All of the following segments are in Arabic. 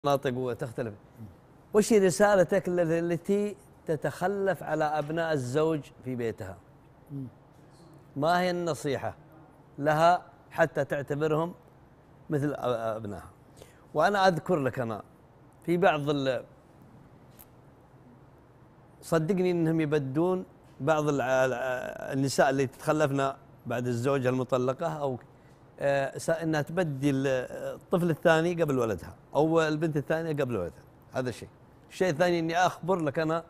مناطق وتختلف. وش رسالتك التي تتخلف على أبناء الزوج في بيتها؟ ما هي النصيحة لها حتى تعتبرهم مثل أبنائها؟ وأنا أذكر لك أنا في بعض صدقني أنهم يبدون بعض النساء اللي تتخلفنا بعد الزوجة المطلقة أو أنها تبدي الطفل الثاني قبل ولدها أو البنت الثانية قبل ولدها. هذا الشيء الثاني أني أخبر لك أنا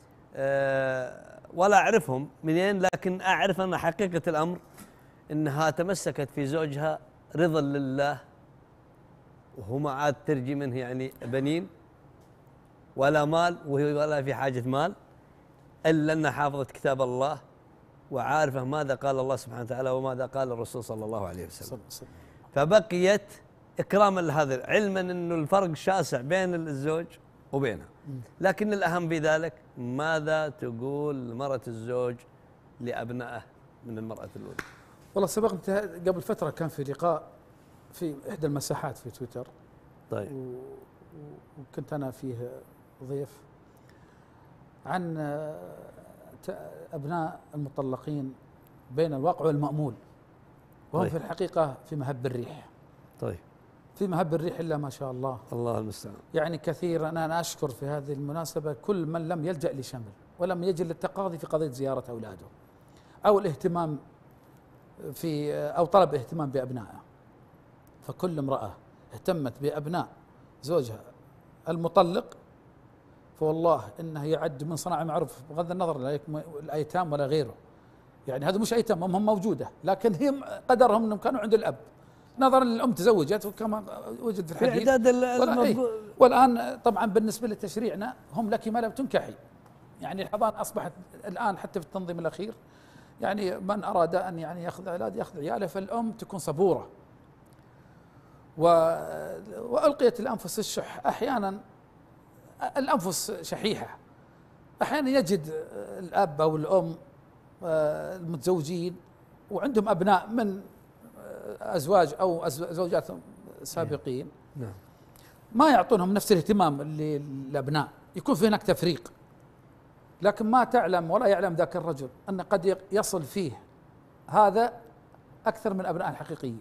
ولا أعرفهم منين، لكن أعرف أن حقيقة الأمر أنها تمسكت في زوجها رضا لله، وهو ما عاد ترجي منه يعني بنين ولا مال، وهي ولا في حاجة مال، إلا أنها حافظت كتاب الله وعارفة ماذا قال الله سبحانه وتعالى وماذا قال الرسول صلى الله عليه وسلم. فبقيت إكراما لهذا، علما أنه الفرق شاسع بين الزوج وبينها، لكن الأهم في ذلك ماذا تقول مرة الزوج لأبنائه من المرأة الأولى. والله سبق قبل فترة كان في لقاء في إحدى المساحات في تويتر، طيب، وكنت أنا فيه ضيف، عن أبناء المطلقين بين الواقع والمأمول، وهم طيب. في الحقيقة في مهب الريح. طيب، في مهب الريح إلا ما شاء الله، الله المستعان. يعني كثيرا أنا أشكر في هذه المناسبة كل من لم يلجأ لشمل ولم يجل للتقاضي في قضية زيارة أولاده أو الاهتمام في أو طلب اهتمام بأبنائه. فكل امرأة اهتمت بأبناء زوجها المطلق فوالله إنه يعد من صنع معروف، بغض النظر الأيتام ولا غيره. يعني هذا مش أيتام، هم موجودة، لكن هي قدرهم أنهم كانوا عند الأب، نظرا للأم تزوجت وكما وجد في الحديث. والآن طبعا بالنسبة لتشريعنا هم لك ما لم تنكحي، يعني الحضانة أصبحت الآن حتى في التنظيم الأخير يعني من أراد أن يعني يأخذ أولاد يأخذ عياله، فالأم تكون صبورة. وألقيت الأنفس الشح، أحيانا الأنفس شحيحة، أحيانا يجد الأب أو الأم المتزوجين وعندهم أبناء من أزواج أو زوجات سابقين، نعم، ما يعطونهم نفس الاهتمام للأبناء، يكون في هناك تفريق. لكن ما تعلم ولا يعلم ذاك الرجل أن قد يصل فيه هذا أكثر من أبناء الحقيقيين.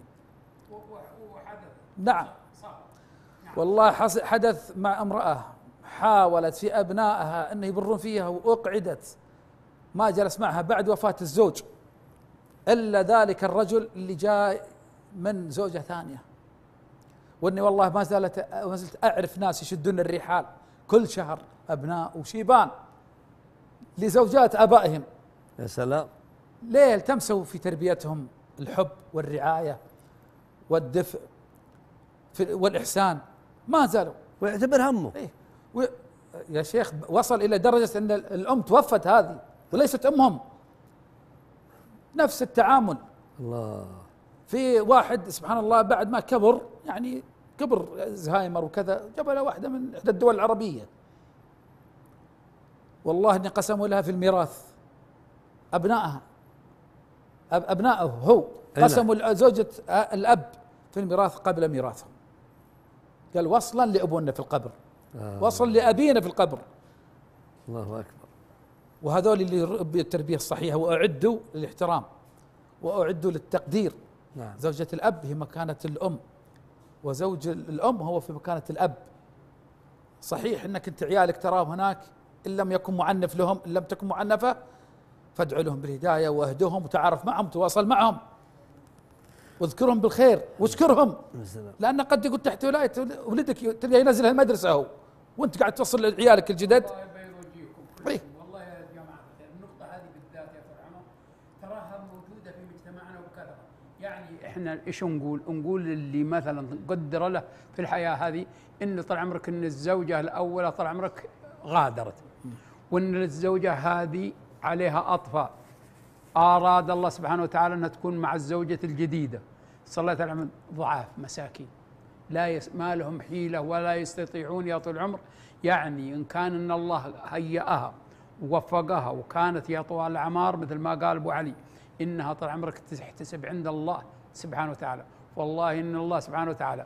نعم، والله حدث مع امرأة حاولت في أبنائها أن يبرون فيها وأقعدت، ما جلس معها بعد وفاة الزوج إلا ذلك الرجل اللي جاء من زوجة ثانية. وإني والله ما زلت أعرف ناس يشدون الرحال كل شهر، أبناء وشيبان لزوجات آبائهم. يا سلام، ليه التمسوا في تربيتهم الحب والرعاية والدفء والإحسان، ما زالوا ويعتبر همه. إيه يا شيخ وصل إلى درجة أن الأم توفت هذه وليست أمهم. نفس التعامل. الله. في واحد سبحان الله بعد ما كبر، يعني كبر زهايمر وكذا، جاب له واحدة من إحدى الدول العربية، والله إني قسموا لها في الميراث أبنائها، أبنائه هو قسموا زوجة الأب في الميراث قبل ميراثهم. قال وصلا لأبونا في القبر، وصل لأبينا في القبر. الله أكبر. وهذول اللي ربوا التربية الصحيحة وأعدوا للاحترام وأعدوا للتقدير. نعم. زوجة الأب هي مكانة الأم، وزوج الأم هو في مكانة الأب. صحيح أنك أنت عيالك تراهم هناك، إن لم يكن معنف لهم، إن لم تكن معنفة فادعوا لهم بالهداية واهدهم وتعارف معهم وتواصل معهم واذكرهم بالخير واذكرهم، لأن قد يكون تحت ولاية ولدك تلقى ينزل المدرسة هو وأنت قاعد توصل لعيالك الجدد. والله يا جماعة النقطة هذه بالذات يا فرعون تراها موجودة في مجتمعنا وكذا. يعني احنا ايش نقول اللي مثلا قدر له في الحياة هذه انه طال عمرك ان الزوجة الأولى طال عمرك غادرت، وان الزوجة هذه عليها أطفال، أراد الله سبحانه وتعالى أنها تكون مع الزوجة الجديدة، صلت على ضعاف مساكين ما لهم حيلة ولا يستطيعون يا طول العمر. يعني إن كان أن الله هيأها ووفقها وكانت يا طوال الأعمار مثل ما قال أبو علي إنها طال عمرك تحتسب عند الله سبحانه وتعالى. والله إن الله سبحانه وتعالى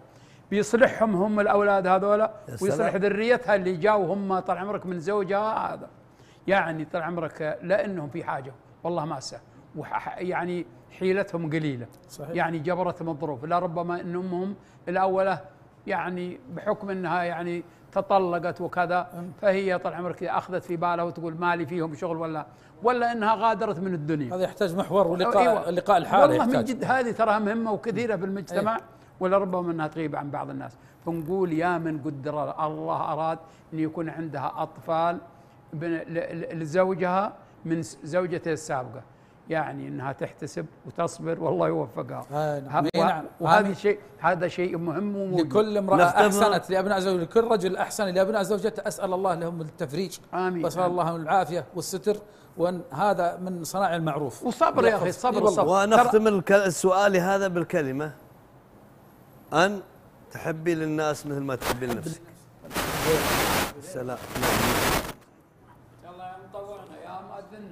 بيصلحهم هم الاولاد هذولا يا ويصلح سلام. ذريتها اللي جاوا هم طال عمرك من زوجها هذا. يعني طال عمرك لانهم في حاجه والله ماسه يعني حيلتهم قليله. صحيح. يعني جبرتهم الظروف، لا ربما ان امهم الاوله يعني بحكم انها يعني تطلقت وكذا، فهي طال عمرك اخذت في بالها وتقول مالي فيهم شغل ولا انها غادرت من الدنيا. هذا يحتاج محور ولقاء أيوة. اللقاء الحالي والله من يحتاج. جد هذه تراها مهمه وكثيره في المجتمع. ولا ربما انها تغيب عن بعض الناس. فنقول يا من قدر الله اراد ان يكون عندها اطفال لزوجها من زوجته السابقه، يعني انها تحتسب وتصبر والله يوفقها. نعم. وهذا شيء، هذا شيء مهم وموجود. لكل امرأة أحسنت لأبناء زوجها، لكل رجل أحسن لأبناء زوجته، أسأل الله لهم التفريج. آمين. وأسأل الله لهم العافية والستر، وأن هذا من صناع المعروف. وصبر يا أخي، الصبر. ونختم السؤال هذا بالكلمة: أن تحبي للناس مثل ما تحبي لنفسك. السلام. يلا يا مطوعنا يا مؤذن.